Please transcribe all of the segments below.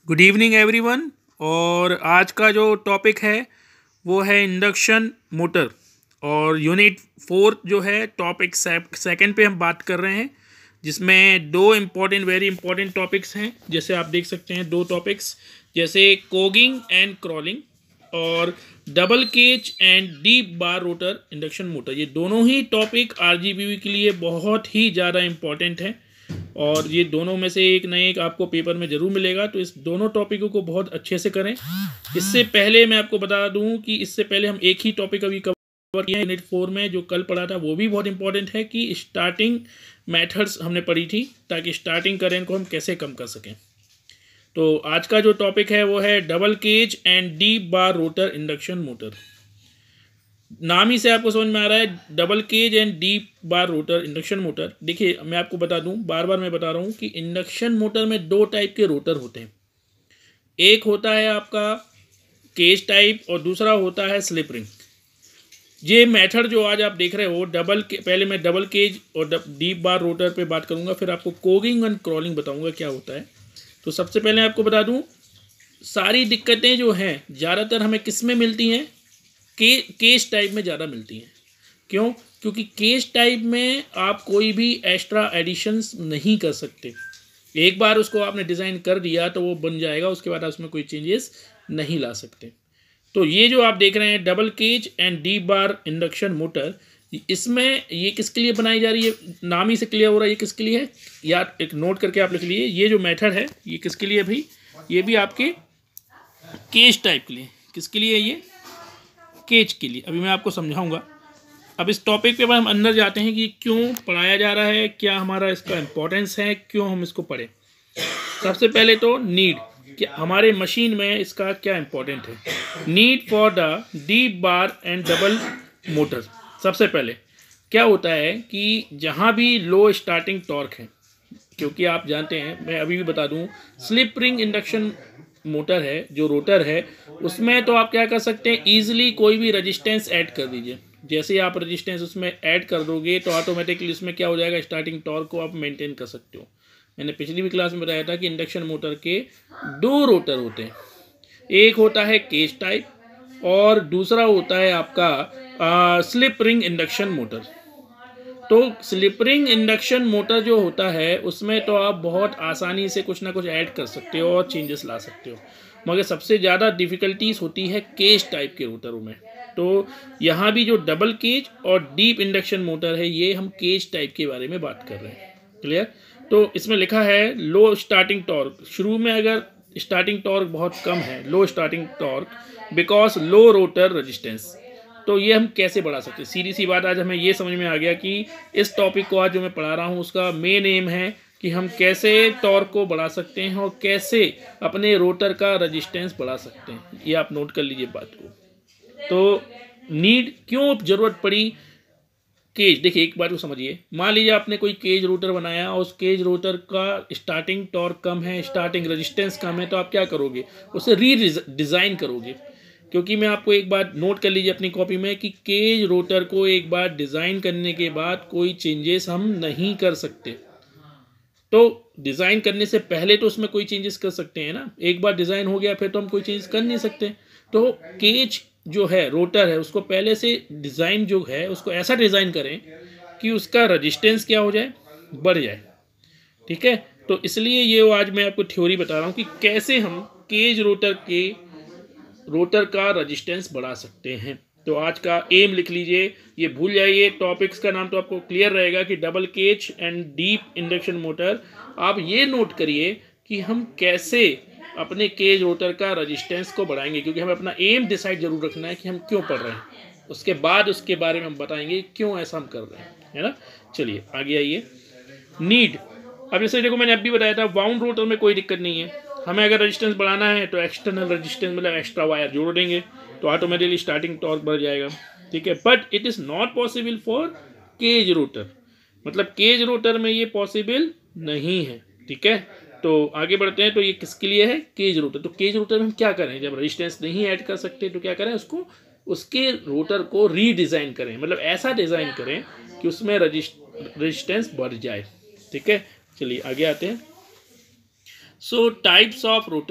Good evening everyone. और आज का जो टॉपिक है वो है इंडक्शन मोटर और यूनिट 4 जो है टॉपिक सेकंड पे हम बात कर रहे हैं, जिसमें दो वेरी इंपॉर्टेंट टॉपिक्स हैं। जैसे आप देख सकते हैं दो टॉपिक्स, जैसे कोगिंग एंड क्रॉलिंग और double cage and deep bar rotor induction motor. ये दोनों ही टॉपिक आरजीबी के लिए बहुत ही ज़्यादा इम्पॉर्टेंट हैं और ये दोनों में से एक न एक आपको पेपर में ज़रूर मिलेगा। तो इस दोनों टॉपिकों को बहुत अच्छे से करें। इससे पहले मैं आपको बता दूं कि इससे पहले हम एक ही टॉपिक अभी कवर किया है यूनिट 4 में, जो कल पढ़ा था, वो भी बहुत इंपॉर्टेंट है कि स्टार्टिंग मेथड्स हमने पढ़ी थी, ताकि स्टार्टिंग करंट को हम कैसे कम कर सकें। तो आज का जो टॉपिक है वो है double cage and deep bar rotor induction motor. नाम ही से आपको समझ में आ रहा है, double cage and deep bar rotor induction motor. देखिए मैं आपको बता दूं, बार बार मैं बता रहा हूं कि इंडक्शन मोटर में दो टाइप के रोटर होते हैं। एक होता है आपका केज टाइप और दूसरा होता है स्लिप रिंग। ये मेथड जो आज आप देख रहे हो पहले मैं डबल केज और डीप बार रोटर पे बात करूंगा, फिर आपको कोगिंग एंड क्रॉलिंग बताऊंगा क्या होता है। तो सबसे पहले आपको बता दूं, सारी दिक्कतें जो हैं ज़्यादातर हमें किस में मिलती हैं? केज टाइप में ज़्यादा मिलती हैं। क्यों? क्योंकि केज टाइप में आप कोई भी एक्स्ट्रा एडिशंस नहीं कर सकते। एक बार उसको आपने डिज़ाइन कर दिया तो वो बन जाएगा, उसके बाद आप उसमें कोई चेंजेस नहीं ला सकते। तो ये जो आप देख रहे हैं double cage and deep bar induction motor, इसमें ये किसके लिए बनाई जा रही है? नाम ही से क्लियर हो रहा है ये किसके लिए है। या एक नोट करके आप लिख लीजिए, ये जो मेथड है ये किसके लिए भाई? ये भी आपके केज टाइप के लिए। किसके लिए है ये? केज के लिए। अभी मैं आपको समझाऊंगा। अब इस टॉपिक पे हम अंदर जाते हैं कि क्यों पढ़ाया जा रहा है, क्या हमारा इसका इम्पोर्टेंस है, क्यों हम इसको पढ़ें। सबसे पहले तो नीड, क्या हमारे मशीन में इसका क्या इम्पोर्टेंट है। Need for the deep bar and double motor. सबसे पहले क्या होता है कि जहाँ भी लो स्टार्टिंग टॉर्क है, क्योंकि आप जानते हैं, मैं अभी भी बता दूं, स्लिप रिंग इंडक्शन मोटर है जो रोटर है, उसमें तो आप क्या कर सकते हैं, ईजिली कोई भी रेजिस्टेंस ऐड कर दीजिए। जैसे ही आप रेजिस्टेंस उसमें ऐड कर दोगे तो ऑटोमेटिकली उसमें क्या हो जाएगा, स्टार्टिंग टॉर्क को आप मेंटेन कर सकते हो। मैंने पिछली भी क्लास में बताया था कि इंडक्शन मोटर के दो रोटर होते हैं, एक होता है केज टाइप और दूसरा होता है आपका स्लिप रिंग इंडक्शन मोटर। तो स्लिप रिंग इंडक्शन मोटर जो होता है उसमें तो आप बहुत आसानी से कुछ ना कुछ ऐड कर सकते हो और चेंजेस ला सकते हो, मगर सबसे ज़्यादा डिफ़िकल्टीज होती है केज टाइप के रोटरों में। तो यहाँ भी जो डबल केज और डीप इंडक्शन मोटर है, ये हम केज टाइप के बारे में बात कर रहे हैं। क्लियर? तो इसमें लिखा है लो स्टार्टिंग टॉर्क। शुरू में अगर स्टार्टिंग टॉर्क बहुत कम है, low starting torque because low rotor resistance, तो ये हम कैसे बढ़ा सकते हैं? सीधी सी बात, आज हमें ये समझ में आ गया कि इस टॉपिक को आज जो मैं पढ़ा रहा हूँ उसका मेन एम है कि हम कैसे टॉर्क को बढ़ा सकते हैं और कैसे अपने रोटर का रेजिस्टेंस बढ़ा सकते हैं। ये आप नोट कर लीजिए बात को। तो नीड क्यों ज़रूरत पड़ी केज? देखिए एक बात को समझिए, मान लीजिए आपने कोई केज रोटर बनाया और उस केज रोटर का स्टार्टिंग टॉर्क कम है, स्टार्टिंग रेजिस्टेंस कम है, तो आप क्या करोगे? उसे डिज़ाइन करोगे। क्योंकि मैं आपको एक बात नोट कर लीजिए अपनी कॉपी में कि केज रोटर को एक बार डिज़ाइन करने के बाद कोई चेंजेस हम नहीं कर सकते। तो डिज़ाइन करने से पहले तो उसमें कोई चेंजेस कर सकते हैं ना, एक बार डिज़ाइन हो गया फिर तो हम कोई चेंज कर नहीं सकते। तो केज जो है रोटर है, उसको पहले से डिज़ाइन जो है उसको ऐसा डिज़ाइन करें कि उसका रजिस्टेंस क्या हो जाए, बढ़ जाए। ठीक है? तो इसलिए ये आज मैं आपको थ्योरी बता रहा हूँ कि कैसे हम केज रोटर का रेजिस्टेंस बढ़ा सकते हैं। तो आज का एम लिख लीजिए, ये भूल जाइए, टॉपिक्स का नाम तो आपको क्लियर रहेगा कि double cage and deep induction motor. आप ये नोट करिए कि हम कैसे अपने केज रोटर का रेजिस्टेंस को बढ़ाएंगे, क्योंकि हमें अपना एम डिसाइड जरूर रखना है कि हम क्यों पढ़ रहे हैं। उसके बाद उसके बारे में हम बताएंगे क्यों ऐसा हम कर रहे हैं, है ना। चलिए आगे आइए। नीड, अब जैसे देखो मैंने अभी बताया था, वाउंड रोटर में कोई दिक्कत नहीं है। हमें अगर रेजिस्टेंस बढ़ाना है तो एक्सटर्नल रेजिस्टेंस मतलब एक्स्ट्रा वायर जोड़ देंगे तो ऑटोमेटिकली स्टार्टिंग टॉर्क बढ़ जाएगा। ठीक है? But it is not possible for cage rotor, मतलब केज रोटर में ये पॉसिबल नहीं है। ठीक है? तो आगे बढ़ते हैं। तो ये किसके लिए है? Cage rotor. तो केज रोटर में हम क्या करें? जब रेजिस्टेंस नहीं ऐड कर सकते तो क्या करें? उसके रोटर को रीडिज़ाइन करें, मतलब ऐसा डिज़ाइन करें कि उसमें रेजिस्टेंस बढ़ जाए। ठीक है? चलिए आगे आते हैं। सो टाइप्स ऑफ रोटर,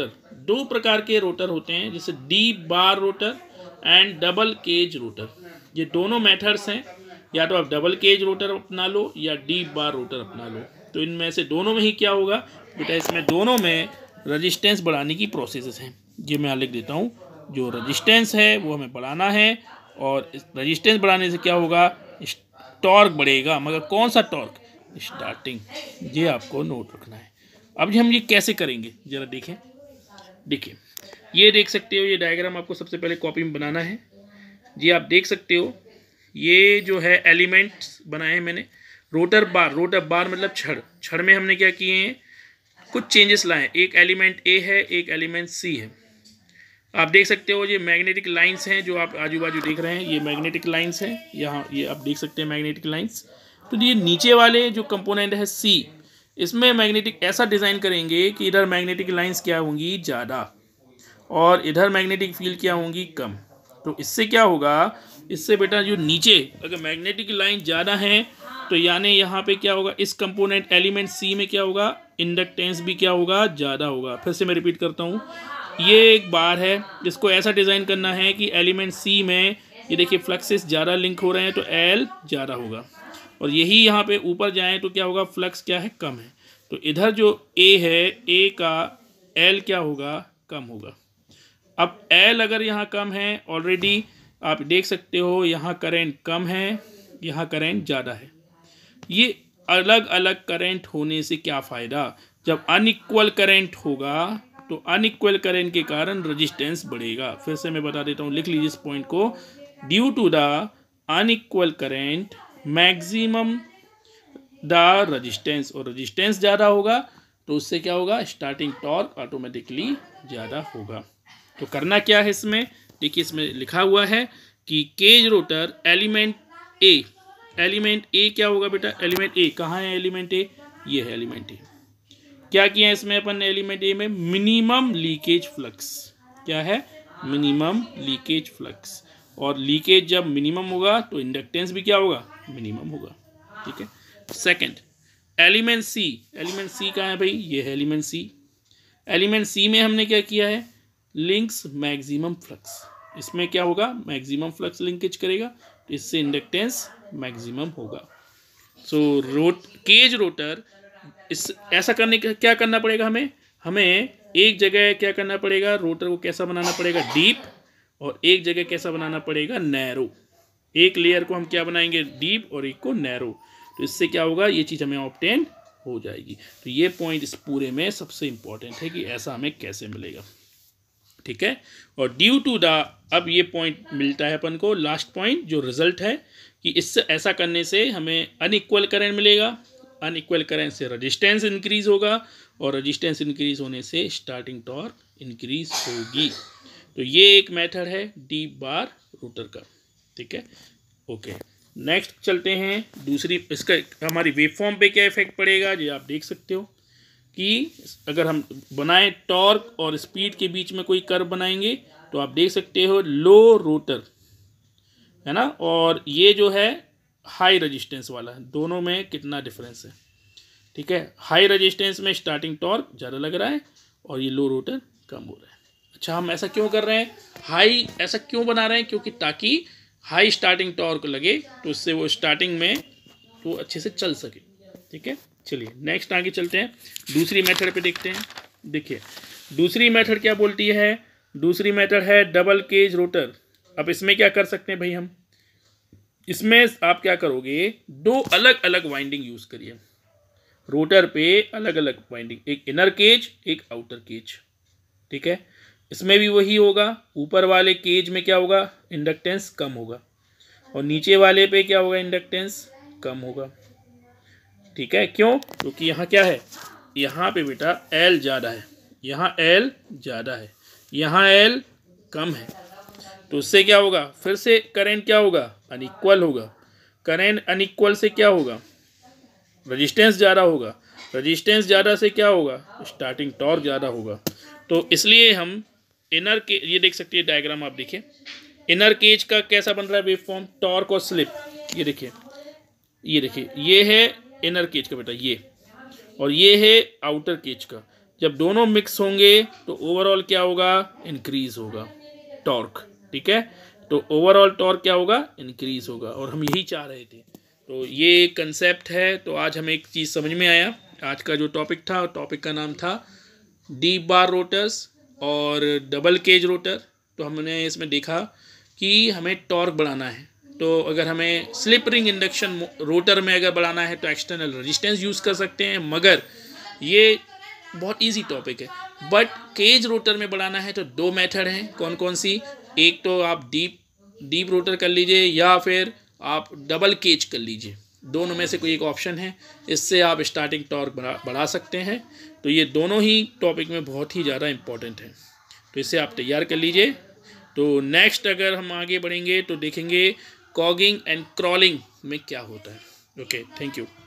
दो प्रकार के रोटर होते हैं, जैसे deep bar rotor and double cage rotor. ये दोनों मेथड्स हैं, या तो आप डबल केज रोटर अपना लो या डीप बार रोटर अपना लो। तो इनमें से दोनों में ही क्या होगा बेटा, इसमें दोनों में रजिस्टेंस बढ़ाने की प्रोसेस हैं। ये मैं लिख देता हूँ, जो रजिस्टेंस है वो हमें बढ़ाना है, और रजिस्टेंस बढ़ाने से क्या होगा, टॉर्क बढ़ेगा। मगर कौन सा टॉर्क, स्टार्टिंग। ये आपको नोट रखना है। अब हम ये कैसे करेंगे जरा देखें। देखिए ये देख सकते हो, ये डायग्राम आपको सबसे पहले कॉपी में बनाना है। जी आप देख सकते हो, ये जो है एलिमेंट्स बनाए हैं मैंने। रोटर बार मतलब छड़ में हमने क्या किए हैं, कुछ चेंजेस लाए हैं। एक एलिमेंट ए है, एक एलिमेंट सी है। आप देख सकते हो ये मैग्नेटिक लाइंस हैं जो आप आजू बाजू देख रहे हैं, ये मैग्नेटिक लाइंस हैं। यहाँ ये आप देख सकते हैं मैग्नेटिक लाइंस। तो ये नीचे वाले जो कंपोनेंट है सी, इसमें मैग्नेटिक ऐसा डिज़ाइन करेंगे कि इधर मैग्नेटिक लाइंस क्या होंगी, ज़्यादा, और इधर मैग्नेटिक फील्ड क्या होंगी, कम। तो इससे क्या होगा, इससे बेटा जो नीचे अगर मैग्नेटिक लाइन ज़्यादा है तो यानी यहाँ पे क्या होगा, इस कंपोनेंट एलिमेंट सी में क्या होगा, इंडक्टेंस भी क्या होगा, ज़्यादा होगा। फिर से मैं रिपीट करता हूँ, ये एक बार है जिसको ऐसा डिज़ाइन करना है कि एलिमेंट सी में ये देखिए फ्लक्सेस ज़्यादा लिंक हो रहे हैं तो एल ज़्यादा होगा, और यही यहाँ पे ऊपर जाएँ तो क्या होगा, फ्लक्स क्या है, कम है। तो इधर जो ए है, ए का एल क्या होगा, कम होगा। अब एल अगर यहाँ कम है, ऑलरेडी आप देख सकते हो यहाँ करंट कम है, यहाँ करंट ज़्यादा है। ये अलग अलग करंट होने से क्या फ़ायदा, जब अनइक्वल करंट होगा तो अनइक्वल करंट के कारण रेजिस्टेंस बढ़ेगा। फिर से मैं बता देता हूँ, लिख लीजिए इस पॉइंट को। Due to the unequal current maximum the resistance, और रेजिस्टेंस ज़्यादा होगा तो उससे क्या होगा, स्टार्टिंग टॉर्क ऑटोमेटिकली ज़्यादा होगा। तो करना क्या है इसमें, देखिए इसमें लिखा हुआ है कि केज रोटर एलिमेंट ए क्या होगा बेटा, एलिमेंट ए कहाँ है, एलिमेंट ए ये है एलिमेंट ए। क्या किया है इसमें अपन ने, एलिमेंट ए में मिनिमम लीकेज फ्लक्स, क्या है, मिनिमम लीकेज फ्लक्स। और लीकेज जब मिनिमम होगा तो इंडक्टेंस भी क्या होगा, मिनिमम होगा। ठीक है। सेकंड एलिमेंट सी कहाँ है भाई, ये है एलिमेंट सी। एलिमेंट सी में हमने क्या किया है, लिंक्स मैक्सिमम फ्लक्स। इसमें क्या होगा, मैक्सिमम फ्लक्स लिंकेज करेगा, तो इससे इंडक्टेंस मैक्सिमम होगा। सो केज रोटर इस ऐसा करने का क्या करना पड़ेगा, हमें एक जगह क्या करना पड़ेगा, रोटर को कैसा बनाना पड़ेगा, डीप, और एक जगह कैसा बनाना पड़ेगा, नैरो। एक लेयर को हम क्या बनाएंगे, डीप, और एक को नैरो। तो इससे क्या होगा, ये चीज़ हमें ऑब्टेन हो जाएगी। तो ये पॉइंट इस पूरे में सबसे इंपॉर्टेंट है कि ऐसा हमें कैसे मिलेगा। ठीक है। और ड्यू टू द, अब ये पॉइंट मिलता है अपन को, लास्ट पॉइंट जो रिजल्ट है कि इससे ऐसा करने से हमें अनइक्वल करंट मिलेगा। अनइक्वल करंट से रेजिस्टेंस इंक्रीज होगा, और रेजिस्टेंस इंक्रीज होने से स्टार्टिंग टॉर्क इंक्रीज होगी। तो ये एक मेथड है डीप बार रोटर का। ठीक है, ओके। नेक्स्ट चलते हैं दूसरी, इसका हमारी वेवफॉर्म पे क्या इफेक्ट पड़ेगा, ये आप देख सकते हो कि अगर हम बनाएं टॉर्क और स्पीड के बीच में कोई कर्व बनाएंगे तो आप देख सकते हो लो रोटर है ना, और ये जो है हाई रेजिस्टेंस वाला है, दोनों में कितना डिफरेंस है। ठीक है, हाई रेजिस्टेंस में स्टार्टिंग टॉर्क ज़्यादा लग रहा है और ये लो रोटर कम हो रहा है। अच्छा, हम ऐसा क्यों कर रहे हैं, हाई ऐसा क्यों बना रहे हैं, क्योंकि ताकि हाई स्टार्टिंग टॉर्क लगे तो उससे वो स्टार्टिंग में तो अच्छे से चल सके। ठीक है, चलिए नेक्स्ट आगे चलते हैं, दूसरी मेथड पे देखते हैं। देखिए दूसरी मेथड क्या बोलती है, दूसरी मेथड है डबल केज रोटर। अब इसमें क्या कर सकते हैं भाई, हम इसमें आप क्या करोगे, दो अलग अलग वाइंडिंग यूज़ करिए रोटर पे, अलग अलग वाइंडिंग, एक इनर केज एक आउटर केज। ठीक है, इसमें भी वही होगा, ऊपर वाले केज में क्या होगा, इंडक्टेंस कम होगा, और नीचे वाले पे क्या होगा, इंडक्टेंस कम होगा। ठीक है, क्यों, क्योंकि यहाँ क्या है, यहाँ पे बेटा एल ज़्यादा है, यहाँ एल ज़्यादा है, यहाँ एल कम है, तो उससे क्या होगा, फिर से करंट क्या होगा, अनइक्वल होगा। करंट अनइक्वल से क्या होगा, रेजिस्टेंस ज़्यादा होगा, रेजिस्टेंस ज़्यादा से क्या होगा, स्टार्टिंग टॉर्क ज़्यादा होगा। तो इसलिए हम इनर के, ये देख सकते हैं डायग्राम आप देखिए, इनर केज का कैसा बन रहा है वेव फॉर्म, टॉर्क और स्लिप। ये देखिए, ये देखिए, ये है इनर केज का बेटा ये, और ये है आउटर केज का। जब दोनों मिक्स होंगे तो ओवरऑल क्या होगा, इंक्रीज होगा टॉर्क, ठीक है। तो ओवरऑल टॉर्क क्या होगा, इंक्रीज होगा, और हम यही चाह रहे थे। तो ये कंसेप्ट है। तो आज हमें एक चीज़ समझ में आया। आज का जो टॉपिक था, टॉपिक का नाम था डीप बार रोटर्स और डबल केज रोटर। तो हमने इसमें देखा कि हमें टॉर्क बढ़ाना है, तो अगर हमें स्लिप रिंग इंडक्शन रोटर में अगर बढ़ाना है तो एक्सटर्नल रेजिस्टेंस यूज़ कर सकते हैं, मगर ये बहुत इजी टॉपिक है। बट केज रोटर में बढ़ाना है तो दो मेथड हैं। कौन कौन सी, एक तो आप डीप रोटर कर लीजिए या फिर आप डबल केज कर लीजिए, दोनों में से कोई एक ऑप्शन है। इससे आप स्टार्टिंग टॉर्क बढ़ा सकते हैं। तो ये दोनों ही टॉपिक में बहुत ही ज़्यादा इम्पोर्टेंट है, तो इसे आप तैयार कर लीजिए। तो नेक्स्ट अगर हम आगे बढ़ेंगे तो देखेंगे कॉगिंग एंड क्रॉलिंग में क्या होता है। Okay, thank you.